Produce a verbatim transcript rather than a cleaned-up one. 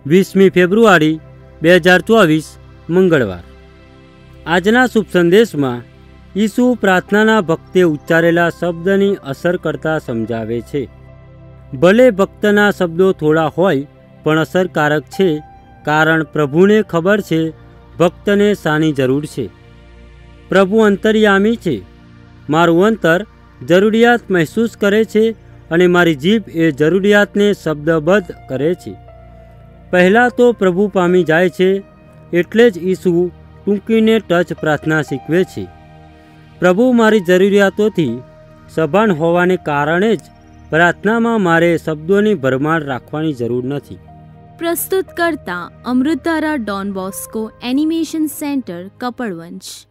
વીસમી ફેબ્રુઆરી બે હજાર ચોવીસ મંગળવાર। આજના શુભ સંદેશમાં ઈસુ પ્રાર્થનાના ભક્તે ઉચ્ચારેલા શબ્દની અસર કરતા સમજાવે છે। ભલે ભક્તના શબ્દો થોડા હોય પણ અસરકારક છે, કારણ પ્રભુને ખબર છે ભક્તને શાની જરૂર છે। પ્રભુ અંતર્યામી છે। મારું અંતર જરૂરિયાત મહેસૂસ કરે છે અને મારી જીભ એ જરૂરિયાતને શબ્દબદ્ધ કરે છે। પહેલાં તો પ્રભુ પામી જાય છે, એટલે જ ઈસુ ટૂંકીને ટચ પ્રાર્થના શીખવે છે। પ્રભુ મારી જરૂરિયાતોથી સભાન હોવાને કારણે જ પ્રાર્થનામાં મારે શબ્દોની ભરમાર રાખવાની જરૂર નથી। પ્રસ્તુત કરતા Amrutdhara Don Bosco animation centre, Kapadvanj.